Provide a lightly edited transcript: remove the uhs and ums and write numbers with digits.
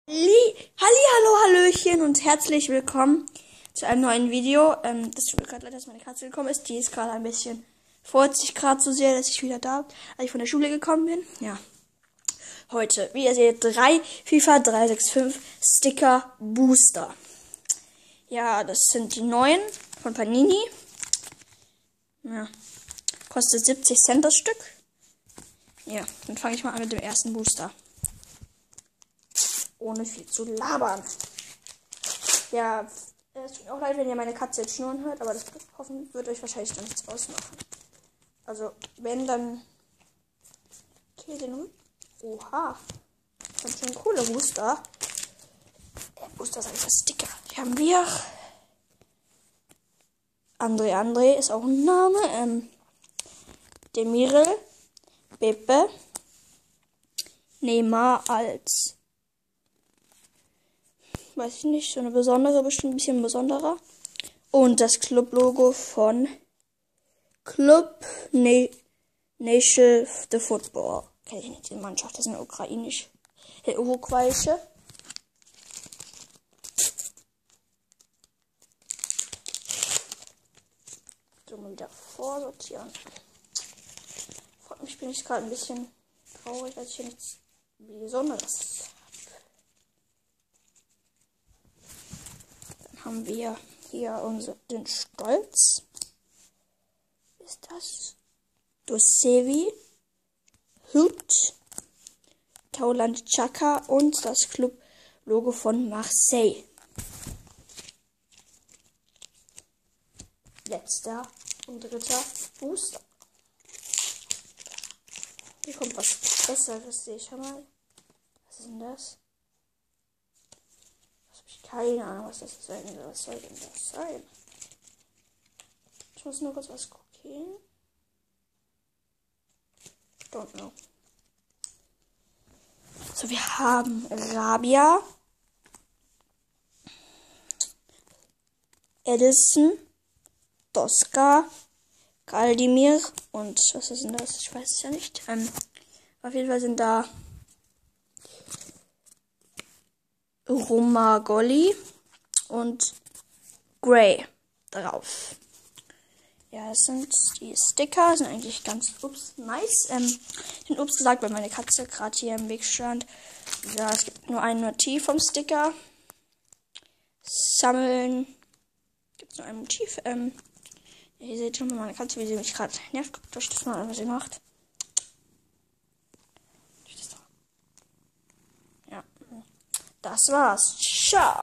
Hallo, Hallöchen und herzlich willkommen zu einem neuen Video. Das tut mir gerade leid, dass meine Katze gekommen ist. Die ist gerade ein bisschen, freut sich gerade so sehr, dass ich wieder da bin, als ich von der Schule gekommen bin. Ja. Heute, wie ihr seht, 3 FIFA 365 Sticker Booster. Ja, das sind die neuen von Panini. Ja. Kostet 70 Cent das Stück. Ja, dann fange ich mal an mit dem ersten Booster. Ohne viel zu labern. Ja, es tut mir auch leid, wenn ihr meine Katze jetzt schnurren hört, aber das hoffen wird euch wahrscheinlich dann nichts ausmachen. Also, wenn dann... Okay, den... Oha. Das ist schon ein cooler Booster. Booster ist einfach Sticker. Hier haben wir... André ist auch ein Name. Demirel. Beppe. Neymar als... Weiß ich nicht, so eine besondere, bestimmt ein bisschen besonderer. Und das Club-Logo von Club Nation the Football. Kenne ich nicht, die Mannschaft, das ist eine uruguayische. So, mal wieder vorsortieren. Freut mich, bin ich gerade ein bisschen traurig, dass ich hier nichts Besonderes haben wir hier den Stolz. Ist das? Dosevi, Hüt, Tauland Chaka und das Club-Logo von Marseille. Letzter und dritter Booster. Hier kommt was Besseres, sehe ich schon mal. Was ist denn das? Keine Ahnung, was das sein soll. Was soll denn das sein? Ich muss nur kurz was gucken. Don't know. So, wir haben Rabia, Edison, Doska, Galdimir und was ist denn das? Ich weiß es ja nicht. Auf jeden Fall sind da Romagoli und Gray drauf. Ja, das sind die Sticker, sind eigentlich ganz nice. Ich bin gesagt, weil meine Katze gerade hier im Weg stand. Ja, es gibt nur ein Motiv vom Sticker. Sammeln. Gibt es nur ein Motiv. Ihr seht schon mal meine Katze, wie sie mich gerade nervt. Guckt euch das mal an, was sie macht. Ja. Das war's. Ciao.